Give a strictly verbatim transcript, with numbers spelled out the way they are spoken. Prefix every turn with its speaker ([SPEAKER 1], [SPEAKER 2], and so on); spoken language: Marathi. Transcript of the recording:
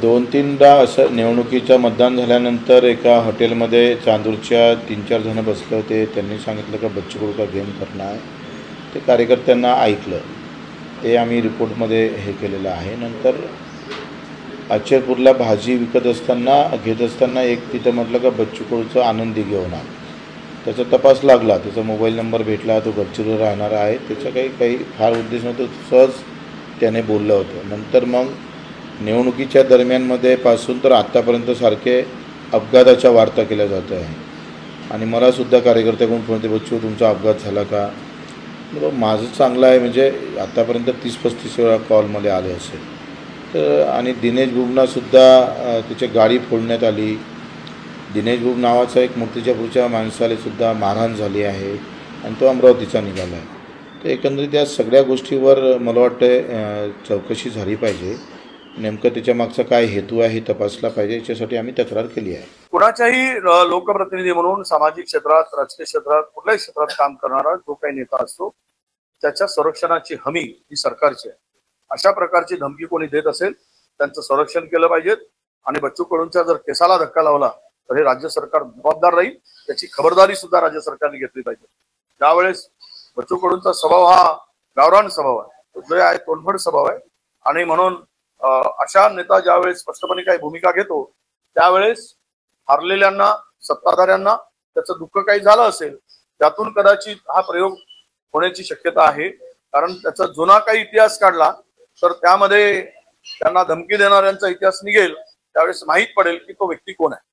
[SPEAKER 1] दोन तीनदा असं निवडणुकीचं मतदान झाल्यानंतर एका हॉटेलमध्ये चांदूरच्या तीन चार जण बसले होते. त्यांनी सांगितलं की बच्चू कडू का गेम करणार आहे. ते कार्यकर्त्यांना ऐकलं. ते आम्ही रिपोर्टमध्ये हे केलेलं आहे. नंतर अचलपूरला भाजी विकत असताना घेत असताना एक तिथं म्हटलं का बच्चू कडूचा आनंदी घेऊन आला. त्याचा तपास लागला. त्याचा मोबाईल नंबर भेटला. तो गडचिरोलीला राहणारा आहे. त्याचा काही काही फार उद्देश नव्हता. सहज त्याने बोललं होतं. नंतर मग निवडणुकीच्या दरम्यानमध्ये पासून तर आत्तापर्यंत सारखे अपघाताच्या वार्ता केल्या जात आहे. आणि मलासुद्धा कार्यकर्त्याकडून फोन येते, बच्चू तुमचा अपघात झाला का? माझं चांगलं आहे. म्हणजे आत्तापर्यंत तीस पस्तीस वेळा कॉल मला आले असेल. तर आणि दिनेश बुबनासुद्धा त्याची गाडी फोडण्यात आली. दिनेश बुब नावाचा एक मूर्तिजापूरच्या माणसालासुद्धा मारहाण झाली आहे आणि तो अमरावतीचा निघाला आहे. तर एकंदरीत या सगळ्या गोष्टीवर मला वाटतं चौकशी झाली पाहिजे. नेमकं त्याच्या मागचा काय हेतू आहे हे तपासला पाहिजे. याच्यासाठी आम्ही तक्रार केली आहे.
[SPEAKER 2] कुणाच्याही लोकप्रतिनिधी म्हणून सामाजिक क्षेत्रात, राजकीय क्षेत्रात, कुठल्याही क्षेत्रात काम करणारा जो काही नेता असतो त्याच्या संरक्षणाची हमी ही सरकारची आहे. अशा प्रकारची धमकी कोणी देत असेल त्यांचं संरक्षण केलं पाहिजे. आणि बच्चू कडूंच्या जर केसाला धक्का लावला तर हे राज्य सरकार जबाबदार राहील. त्याची खबरदारी सुद्धा राज्य सरकारने घेतली पाहिजे. त्यावेळेस बच्चू कडूंचा स्वभाव हा गावरान स्वभाव आहे, जो आहे तोंडफड स्वभाव आहे. आणि म्हणून अशा नेता ज्यावेळेस स्पष्टपणे काही भूमिका घेतो त्यावेळेस हारलेल्यांना, सत्ताधाऱ्यांना त्याचं दुःख काही झालं असेल त्यातून कदाचित हा प्रयोग होण्याची शक्यता आहे. कारण त्याचा जुना काही इतिहास काढला तर त्यामध्ये त्यांना धमकी देणाऱ्यांचा इतिहास निघेल. त्यावेळेस माहीत पडेल की तो व्यक्ती कोण आहे.